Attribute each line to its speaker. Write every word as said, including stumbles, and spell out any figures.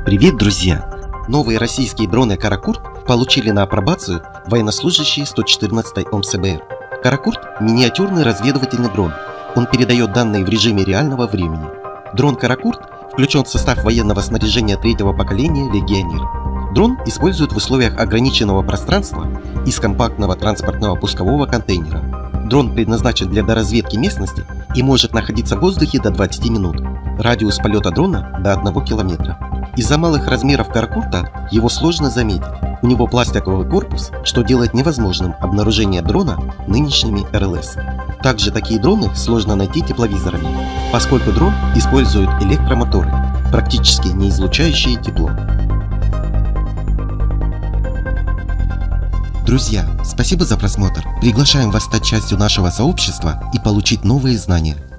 Speaker 1: Привет, друзья! Новые российские дроны «Каракурт» получили на апробацию военнослужащие сто четырнадцатой О М С Б Р. «Каракурт» – миниатюрный разведывательный дрон. Он передает данные в режиме реального времени. Дрон «Каракурт» включен в состав военного снаряжения третьего поколения «Легионер». Дрон используют в условиях ограниченного пространства из компактного транспортного пускового контейнера. Дрон предназначен для доразведки местности и может находиться в воздухе до двадцати минут. Радиус полета дрона до одного километра. Из-за малых размеров «Каракурта» его сложно заметить. У него пластиковый корпус, что делает невозможным обнаружение дрона нынешними Р Л С. Также такие дроны сложно найти тепловизорами, поскольку дрон использует электромоторы, практически не излучающие тепло. Друзья, спасибо за просмотр. Приглашаем вас стать частью нашего сообщества и получить новые знания.